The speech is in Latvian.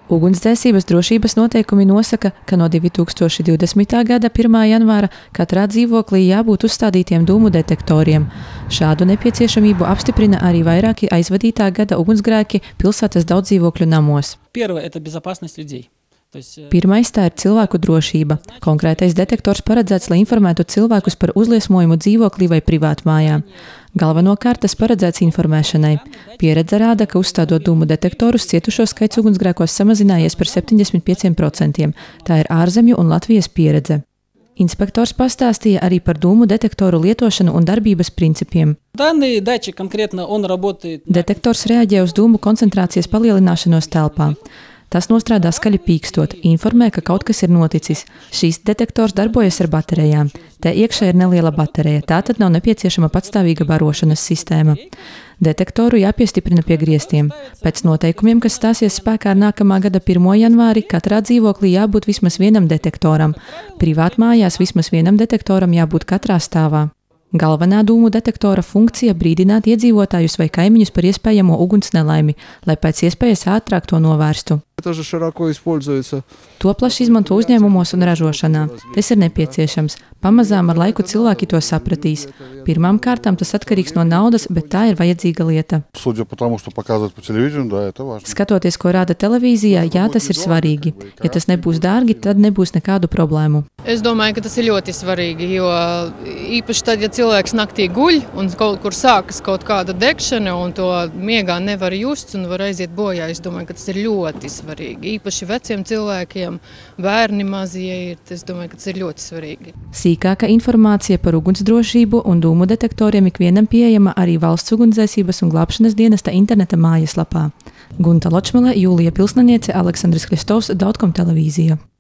Ugunsdzēsības drošības noteikumi nosaka, ka no 2020. gada 1. janvāra katrā dzīvoklī jābūt uzstādītiem dūmu detektoriem. Šādu nepieciešamību apstiprina arī vairāki aizvadītā gada ugunsgrēki pilsētas daudzdzīvokļu namos. Pirmais tā ir cilvēku drošība. Konkrētais detektors paredzēts, lai informētu cilvēkus par uzliesmojumu dzīvoklī vai privātmājā. Galvenokārt tas paredzēts informēšanai. Pieredze rāda, ka uzstādot dūmu detektorus cietušo skaits ugunsgrēkos samazinājies par 75%. Tā ir ārzemju un Latvijas pieredze. Inspektors pastāstīja arī par dūmu detektoru lietošanu un darbības principiem. Detektors reaģē uz dūmu koncentrācijas palielināšanos telpā. Tas nostrādā skaļi pīkstot, informē, ka kaut kas ir noticis. Šīs detektors darbojas ar baterijām. Te iekšā ir neliela baterija, tātad nav nepieciešama patstāvīga barošanas sistēma. Detektoru jāpiestiprina pie griestiem. Pēc noteikumiem, kas stāsies spēkā ar nākamā gada 1. janvāri, katrā dzīvoklī jābūt vismaz vienam detektoram. Privātmājās vismaz vienam detektoram jābūt katrā stāvā. Galvenā dūmu detektora funkcija brīdināt iedzīvotājus vai kaimiņus par iespējamo uguns nelaimi, lai pēc iespējas ātrāk to novērstu. To plaši izmanto uzņēmumos un ražošanā. Tas ir nepieciešams. Pamazām ar laiku cilvēki to sapratīs. Pirmām kārtām tas atkarīgs no naudas, bet tā ir vajadzīga lieta. Skatoties, ko rāda televīzijā, jā, tas ir svarīgi. Ja tas nebūs dārgi, tad nebūs nekādu problēmu. Es domāju, ka tas ir ļoti svarīgi, jo īpaši tad, ja cilvēks naktī guļ un kaut kur sākas kaut kāda degšana un to miegā nevar just un var aiziet bojā, es domāju, ka tas ir ļoti svarīgi. Īpaši veciem cilvēkiem, bērni mazie, es domāju, ka tas ir ļoti svarīgi. Sīkāka informācija par ugunsdrošību un dūmu detektoriem ikvienam pieejama arī Valsts ugunsdzēsības un glābšanas dienesta interneta mājaslapā. Gunta Ločmele, Jūlija Pilsnaniece, Aleksandrs Kristovs, Daudkom televīzija.